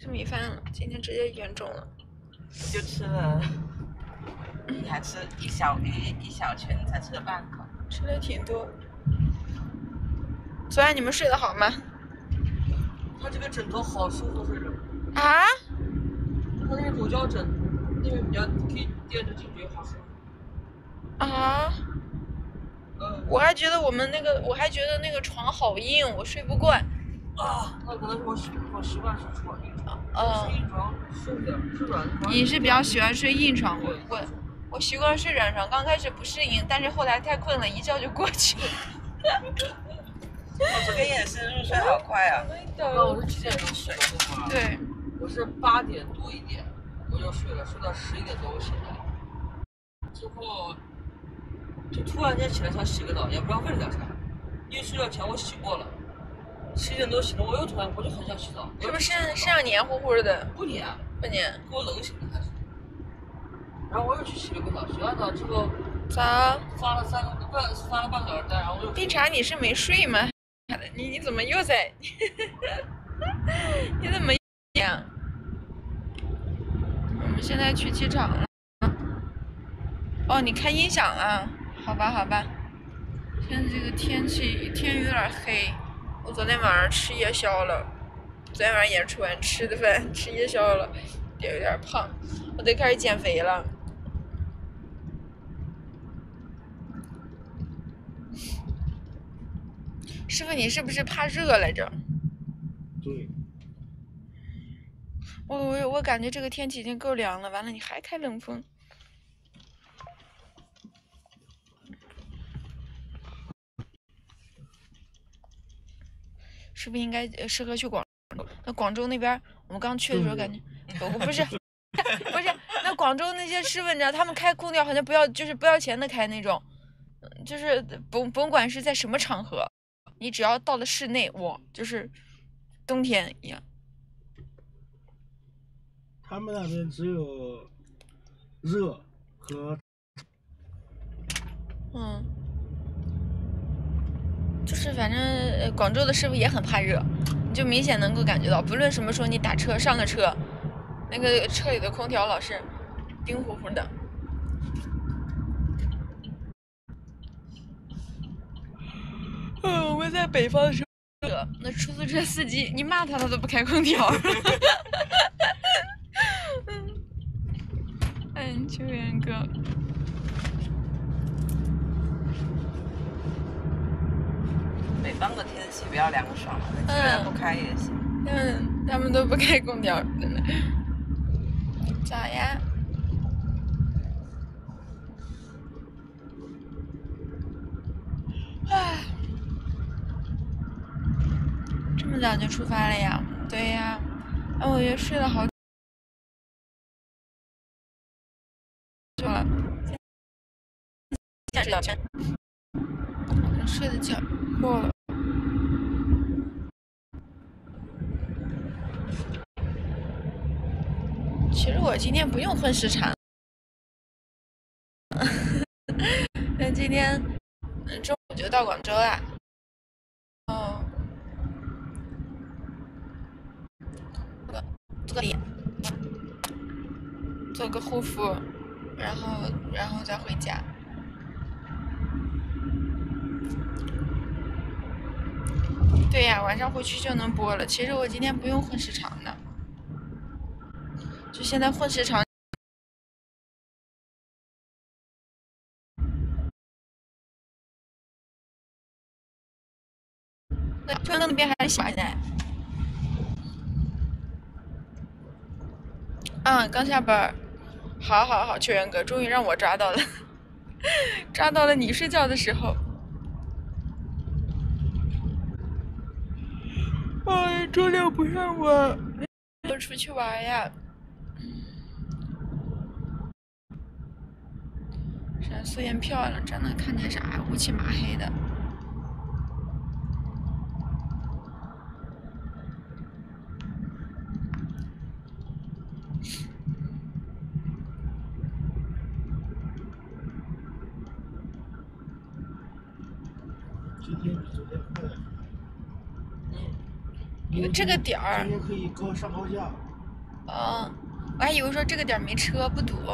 吃米饭了，今天直接严重了。 就吃了，你还吃一小圈，你才吃了半口。 吃的挺多。昨晚你们睡得好吗？ 它这个枕头好舒服，睡着。 啊？ 它那个乳胶枕，那边比较可以垫着进去，好舒服。 啊？我还觉得那个床好硬，我睡不惯。 啊，那可能是我习惯是床硬床，睡硬床受不了，睡软床。 你是比较喜欢睡硬床，我习惯睡软床，刚开始不适应，但是后来太困了，一觉就过去了。 我昨天也是入睡好快啊！我是几点钟睡的？ 对， 我是8点多一点我就睡了，睡到11点多我醒来，之后就突然间起来想洗个澡，也不知道为了啥，因为睡觉前我洗过了，11点多醒了，我就很想洗澡。 是不是身上黏糊糊的？ 不黏， 不黏， 给我冷醒的还是。然后我又去洗了个澡，洗完澡之后， 咋？ 发了半个小时呆，然后又。 冰茶，你是没睡吗？你怎么又在？你怎么样？我们现在去机场了。哦，你开音响了？好吧，好吧。现在这个天气天有点黑，我昨天晚上吃夜宵了，昨天晚上演出完吃的饭，吃夜宵了，有点胖，我得开始减肥了。师傅，你是不是怕热来着？ 对。 我感觉这个天气已经够凉了，完了你还开冷风。是不是应该适合去广州？那广州那边，我们刚去的时候感觉，不是，那广州那些师傅，你知道他们开空调好像不要钱的开那种，就是甭管是在什么场合，你只要到了室内，哇，就是冬天一样。 他们那边只有热和， 就是反正广州的师傅也很怕热，你就明显能够感觉到，不论什么时候你打车上了车，那个车里的空调老是冰乎乎的。我们在北方的时候，那出租车司机你骂他都不开空调。秋元哥。 北方的天气比较凉爽，虽然不开也行。 他们都不开空调，真的。咋呀？唉，这么早就出发了呀？对呀，我也睡了好久了，现在睡觉前，睡的觉过了。其实我今天不用混时长，但今天中午就到广州啦。做个脸，做个护肤，然后再回家。对呀，晚上回去就能播了。其实我今天不用混时长的，就现在混时长。那边还是现在。刚下班。好，秋元哥，终于让我抓到了，抓到了你睡觉的时候。周六不让我出去玩呀。闪素颜漂亮，真的看见啥乌漆麻黑的。 今天比昨天快。 因为这个点儿。 今天可以上高架。 我还以为说这个点儿没车不堵，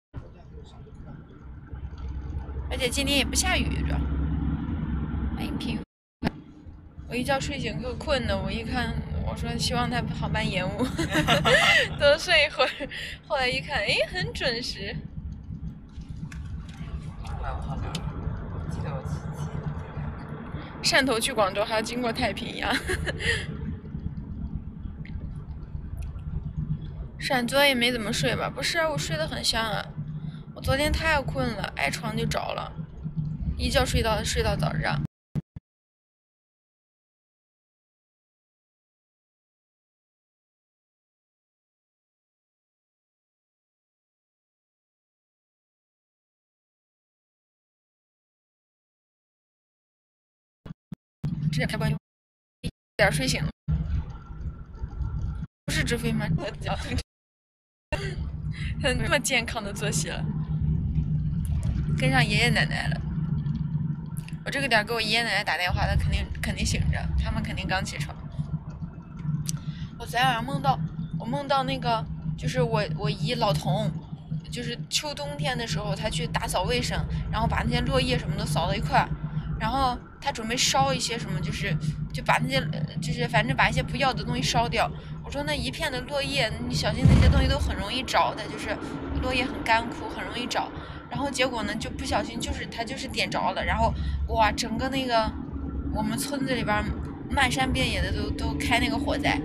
而且今天也不下雨着，还平。我一觉睡醒可困的，我一看，我说希望他航班延误，多睡一会儿。后来一看，哎，很准时。汕头去广州还要经过太平洋。闪昨也没怎么睡吧？不是，我睡得很香啊。我昨天太困了，挨床就着了，一觉睡到早上。这开关点睡醒了，不是直飞吗？这么健康的作息了，跟上爷爷奶奶了。我这个点给我爷爷奶奶打电话，他肯定醒着，他们肯定刚起床。我昨天晚上梦到那个就是我姨老童，就是秋冬天的时候，他去打扫卫生，然后把那些落叶什么的扫到一块，然后他准备烧一些什么，就把那些就是反正把一些不要的东西烧掉。我说那一片的落叶，你小心那些东西都很容易着的，就是落叶很干枯，很容易着。然后结果呢，就不小心他点着了，然后哇，整个那个我们村子里边漫山遍野的都开那个火灾，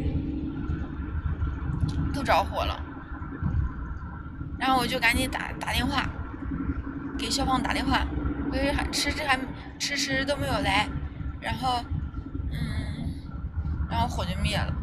都着火了。然后我就赶紧打电话给消防打电话，因为迟迟都没有来，然后火就灭了。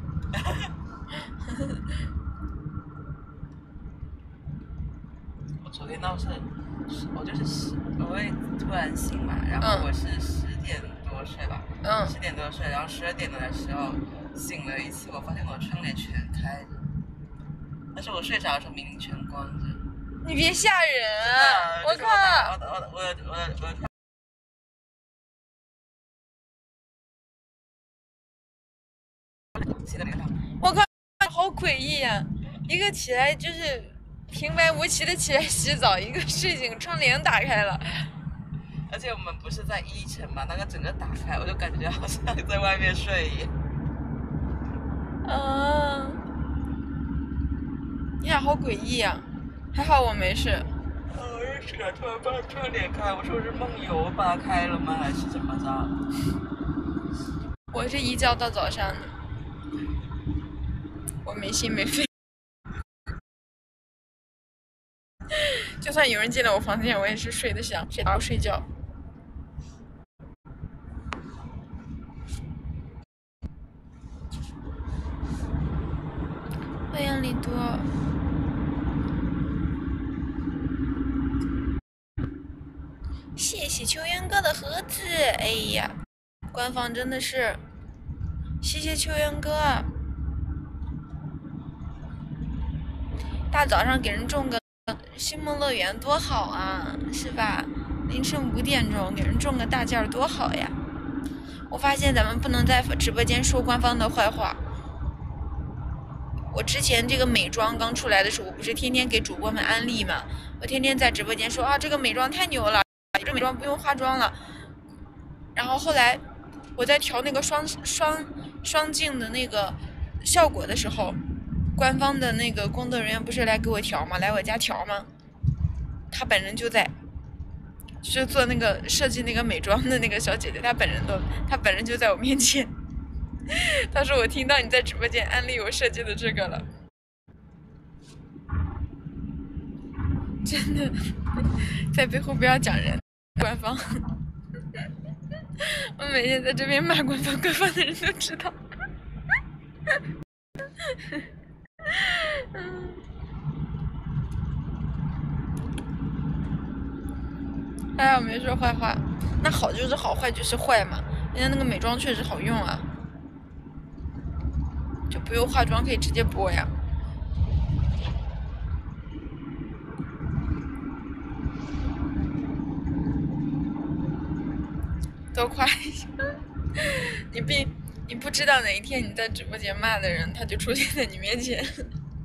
我昨天倒是，我会突然醒嘛，然后我是10点多睡吧，10点多睡，然后12点多的时候醒了一次，我发现我窗帘全开着，但是我睡着的时候明明全关着。 你别吓人啊！我靠！我靠，好诡异呀！一个起来就是平白无奇的起来洗澡，一个睡醒窗帘打开了。 而且我们不是在1层嘛，那个整个打开，我就感觉好像在外面睡一样。 你俩好诡异呀！还好我没事。 我也是啊，突然把窗帘开，我说是梦游把它开了吗？还是怎么着？ 我是一觉到早上的，我没心没肺。就算有人进来我房间，我也是睡得香，谁打我睡觉。欢迎李多。谢谢秋元哥的盒子，哎呀，官方真的是，谢谢秋元哥。大早上给人种个星梦乐园多好啊，是吧？凌晨5点钟给人种个大件多好呀！我发现咱们不能在直播间说官方的坏话。我之前这个美妆刚出来的时候，我不是天天给主播们安利嘛？我天天在直播间说啊，这个美妆太牛了，这美妆不用化妆了。然后后来我在调那个双镜的那个效果的时候，官方的那个工作人员不是来给我调吗？来我家调吗？他本人就在，就是做那个设计那个美妆的那个小姐姐，她本人就在我面前。他说我听到你在直播间安利我设计的这个了，真的，在背后不要讲人，官方。我每天在这边骂官方的人都知道。还好没说坏话，那好就是好，坏就是坏嘛。人家那个美妆确实好用啊，就不用化妆可以直接播呀。多夸一下，你不知道哪一天你在直播间骂的人，他就出现在你面前。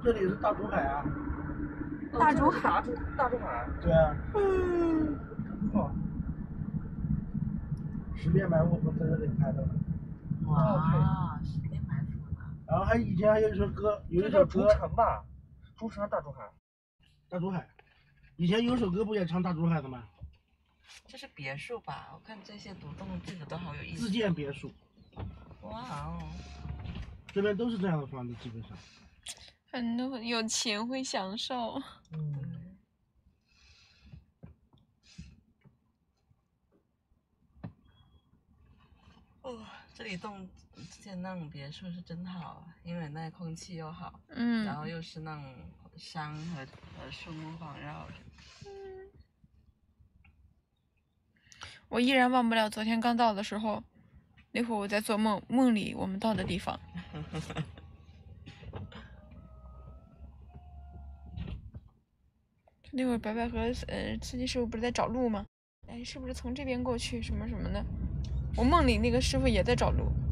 这里是大珠海啊。 大珠海。 大珠海。 对啊。哦。十面埋伏不在这里拍的吗？ 哇，十面埋伏呢。 然后以前还有一首歌，有一首竹歌。 城吧？竹城大珠海。 大珠海，以前有首歌不也唱大珠海的吗？ 这是别墅吧？我看这些独栋这个都好有意思。 自建别墅。 哇哦。 这边都是这样的房子，基本上。 很多有钱会享受。 嗯。哦，这里之前那种别墅是真好，因为那空气又好，然后又是那种山和树木环绕着。 我依然忘不了昨天刚到的时候，那会儿我在做梦，梦里我们到的地方。那会儿白白和司机师傅不是在找路吗？哎，是不是从这边过去什么什么的？我梦里那个师傅也在找路。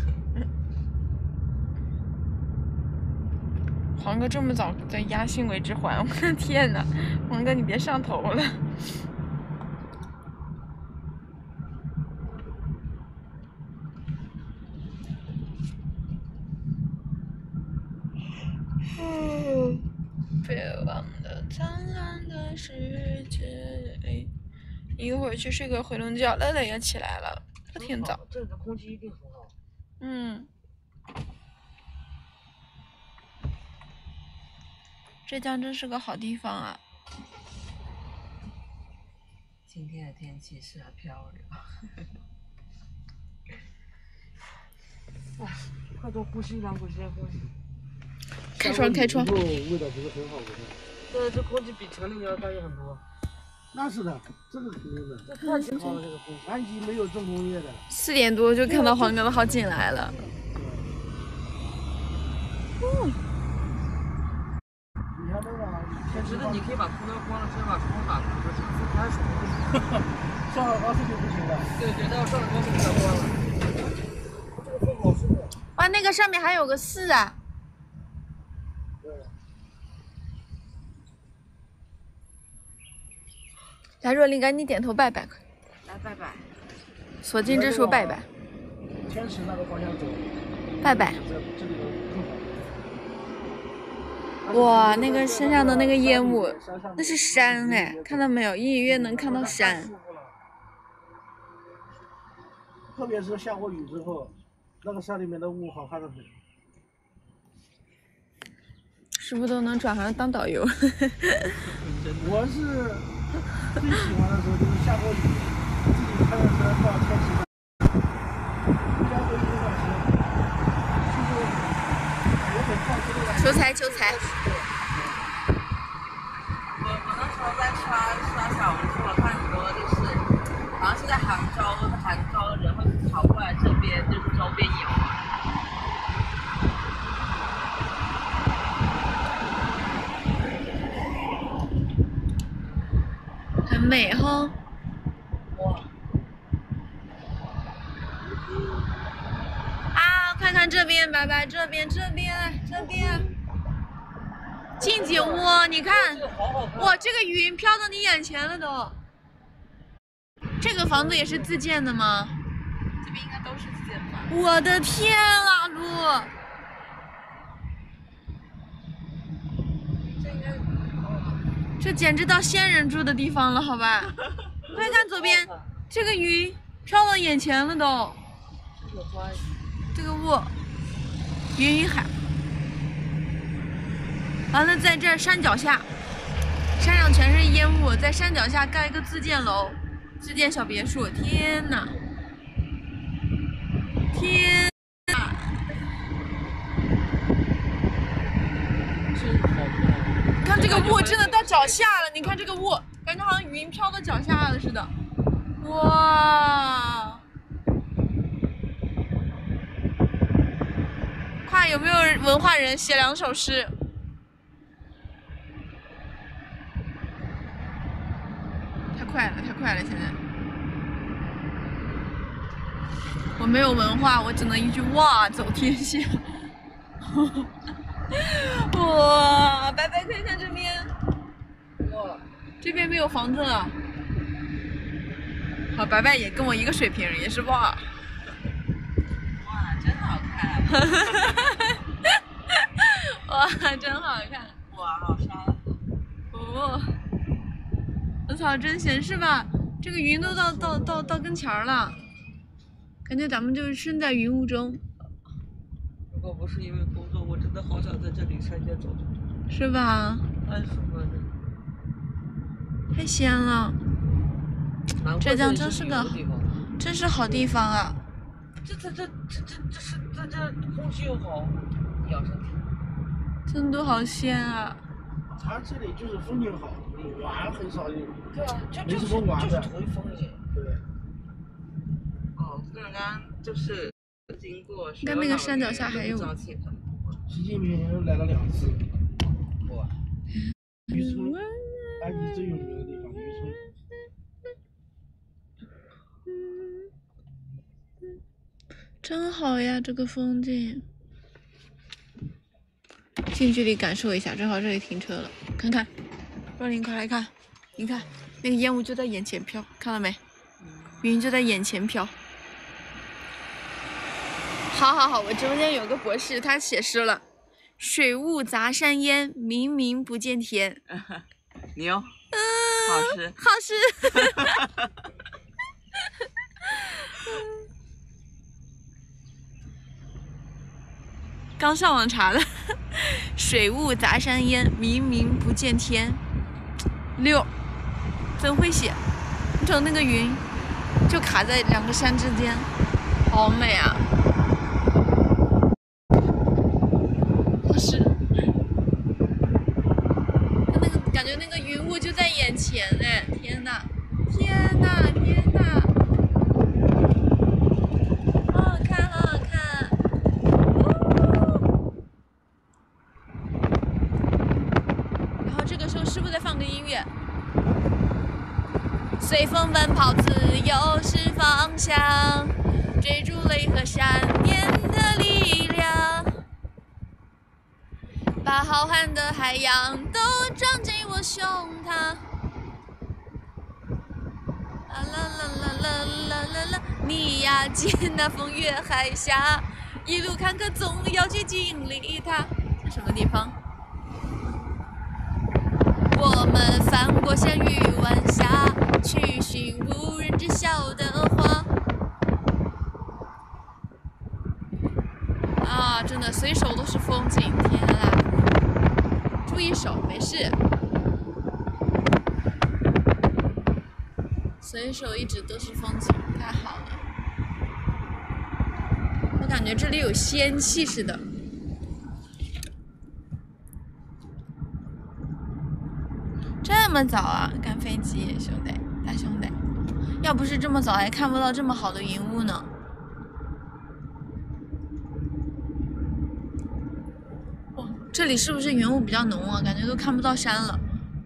黄哥这么早在压心为之还，我的天哪！黄哥你别上头了。别忘了灿烂的世界。一会儿去睡个回笼觉，乐乐也起来了，都挺早。 这里的空气一定很好。 浙江真是个好地方啊！ 今天的天气适合漂流。哇，快多呼吸两口先呼吸。 开窗，开窗。 味道不是很好闻。 对，这空气比城里要干净很多。 那是的，这个肯定的。 这太挺好了，这个空气。 安吉没有重工业的。 4点多就看到黄哥的号进来了。 你看那个， 我觉得你可以把空调关了，直接把窗户打开，这风开爽。 上了高速就不行了。 对，但是上了高速就关了。这个风好舒服。 哇，那个上面还有个4啊！来，若琳，赶紧点头拜拜，快！ 来拜拜。 所见之处拜拜。 天池那个方向走。 拜拜。 这里更好。 哇，那个山上的那个烟雾，那是山哎，看到没有？隐隐约能看到山。 特别是下过雨之后，那个山里面的雾好看的很。 是不是都能转行当导游？ 我是最喜欢的时候就是下过雨，自己开着车到天池，下过雨的时候，就是我很放心的。 求财，求财。 我那时候在刷小红书，我看很多就是好像是在杭州的人会跑过来这边，就是周边游。 很美哈。 哇！ 啊，快看这边，白白，这边，近景屋，你看，哇，这个云飘到你眼前了都。这个房子也是自建的吗？ 这边应该都是自建房。 我的天啊，路！这简直到仙人住的地方了，好吧？快看左边，这个云飘到眼前了都。这个雾，云海。完了，在这山脚下，山上全是烟雾，在山脚下盖一个自建楼、自建小别墅。天哪！天哪！ 真好看。 看这个雾真的到脚下了，你看这个雾，感觉好像云飘到脚下了似的。哇！快，有没有文化人写2首诗？太快了，太快了！现在我没有文化，我只能一句哇，走天下。哇！ 看看这边， 哇， 这边没有房子了。好，白白也跟我一个水平，也是哇。 哇，真好看！ 哇，真好看。 哇，好沙子。 哦，我操，真闲是吧？这个云都到跟前儿了，感觉咱们就是身在云雾中， 如果不是因为工作，我真的好想在这里天天走走。 是吧？ 太舒服了。 太仙了，浙江真是个地方。 真是好地方啊！ 这空气又好，养身体。 真的好仙啊！ 它这里就是风景好，玩很少有。 对啊， 没什么玩的。 图风景。 对。 哦，刚刚就是经过。 看那个山脚下还有。 习近平来了2次。 哇。 渔村，埃及最有名的地方，渔村。 真好呀，这个风景。近距离感受一下，正好这里停车了，看看。若琳，快来看，你看那个烟雾就在眼前飘，看到没？云就在眼前飘。好，我中间有个博士，他写诗了：水雾杂山烟，明明不见天。 牛。好诗。 好诗。刚上网查的，水雾杂山烟，明明不见天。6，真会写。你瞅那个云，就卡在2个山之间，好美啊！是，那个感觉那个云雾就在眼前哎，天哪，天哪，天哪！好好看，好好看。然后这个时候是不是在放个音乐？随风奔跑，自由是方向，追逐雷和闪电的力量，把浩瀚的海洋都装进我胸膛。啦啦啦啦啦啦啦，你呀，借那风越海峡，一路坎坷总要去经历它。这什么地方？我们翻过山与晚霞，去寻无人知晓的花。啊，真的随手都是风景，天啊！注意手，没事。随手一直都是风景，太好了。我感觉这里有仙气似的。这么早啊，赶飞机，兄弟，大兄弟，要不是这么早，还看不到这么好的云雾呢。哇，这里是不是云雾比较浓啊？感觉都看不到山了。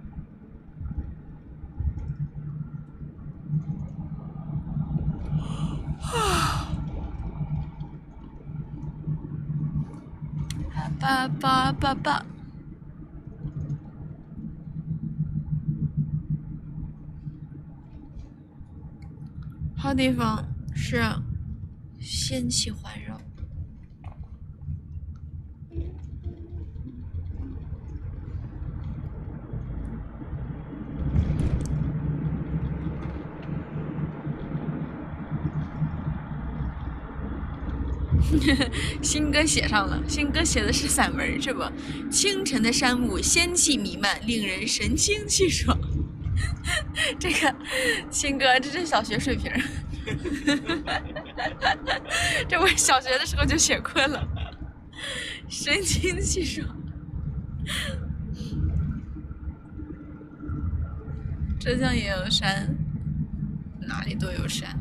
爸。好地方，是啊，仙气环绕。新歌写上了，新歌写的是散文是不？清晨的山雾仙气弥漫，令人神清气爽。这个新歌，这是小学水平。这我小学的时候就写过了，神清气爽。浙江也有山，哪里都有山。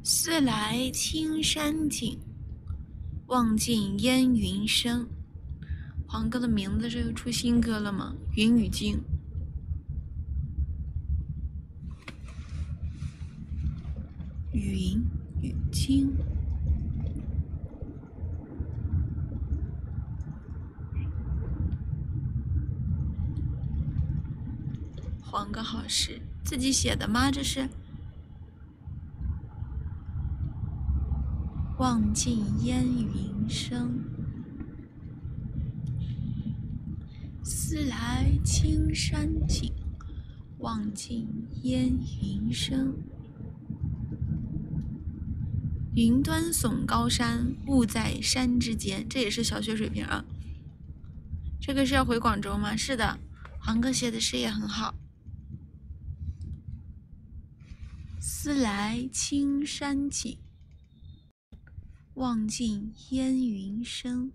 思来青山景，望尽烟云生。黄哥的名字是又出新歌了吗？云与经。云与经。黄哥好诗，自己写的吗？这是。望尽烟云生，思来青山景，望尽烟云生。云端耸高山，雾在山之间。这也是小学水平啊。这个是要回广州吗？是的，黄哥写的诗也很好。思来青山景，望尽烟云生。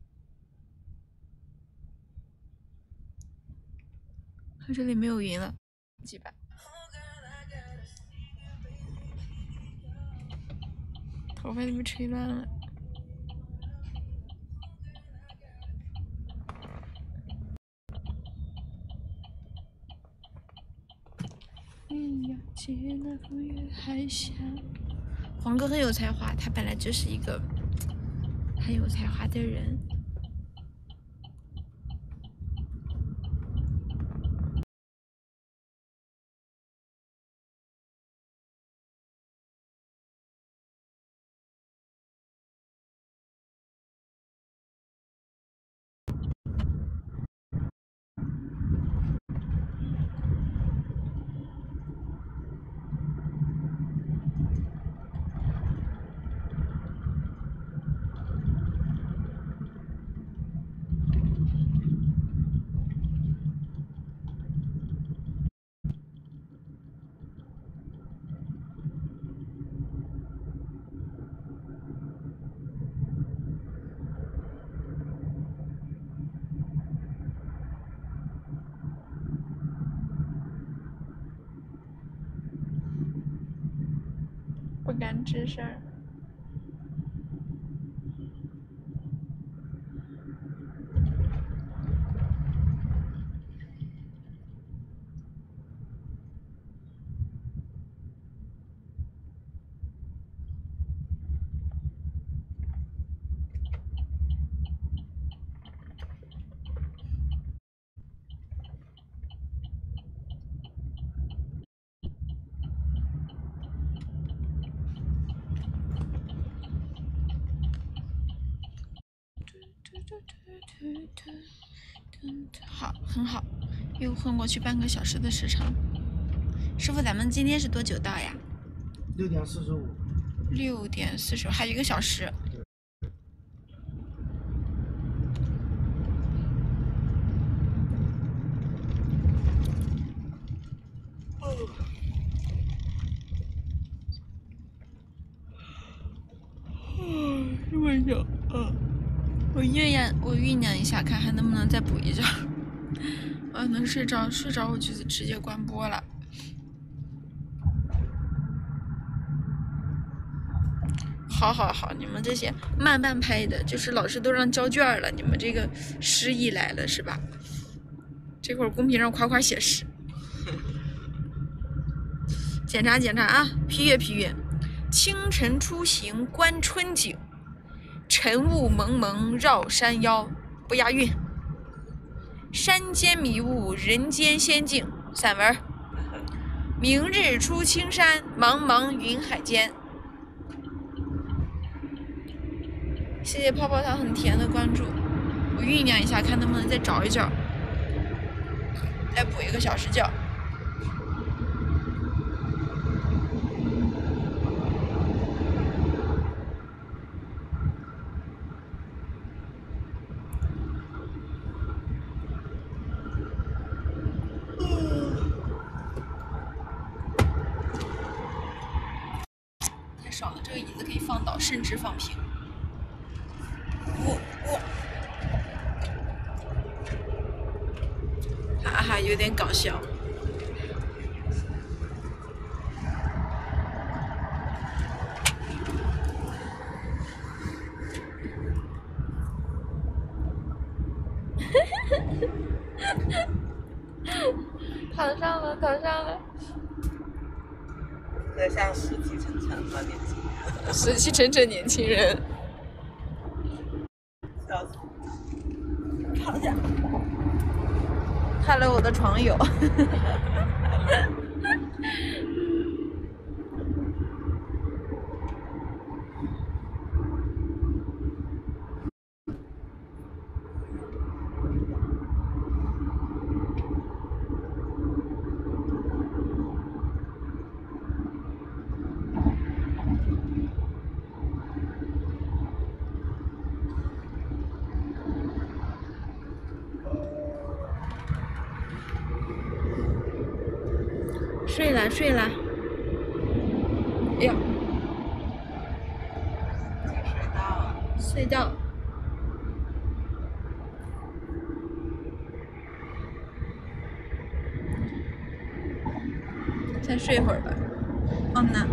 这里没有云了，几百。头发都被吹乱了。云呀接那风月海峡。黄哥很有才华，他本来就是一个很有才华的人。不敢吱声。好，很好，又混过去半个小时的时长。师傅，咱们今天是多久到呀 ？6点45。 6点45，还有1个小时。这么久，我酝酿一下，看还能不能再补一觉。我能睡着我就直接关播了。好，你们这些慢拍的，就是老师都让交卷了，你们这个诗意来了是吧？这会儿公屏上夸写诗。检查啊，批阅。清晨出行观春景，晨雾蒙蒙绕山腰，不押韵。山间迷雾人间仙境，散文。明日出青山，茫茫云海间。谢谢泡泡糖很甜的关注，我酝酿一下，看能不能再找一觉，再补1个小时觉。太少了，这个椅子可以放倒，甚至放平。哈哈，有点搞笑。 上了，考上了。 在像死气沉沉的年轻人。 死气沉沉年轻人。 笑死。 躺下。 害了我的床友。睡啦睡啦，哎呀，睡到，再睡会儿吧。哦那。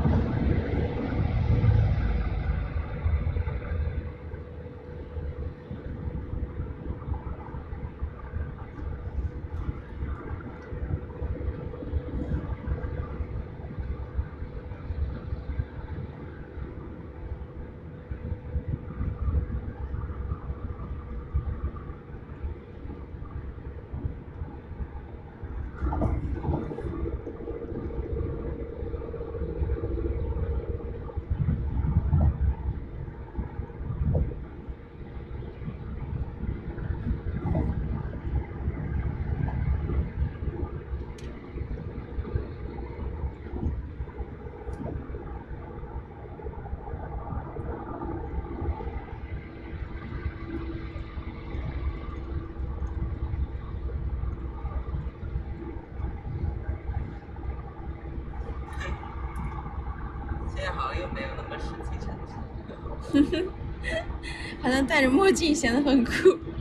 现在好像又没有那么死气沉沉。 好像戴着墨镜显得很酷。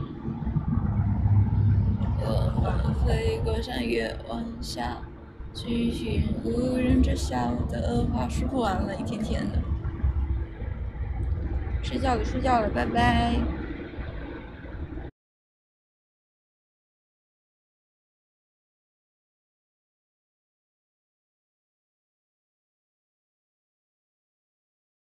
飞过山越晚霞，继续无人知晓的话说不完了，一天天的。睡觉了，睡觉了，拜拜。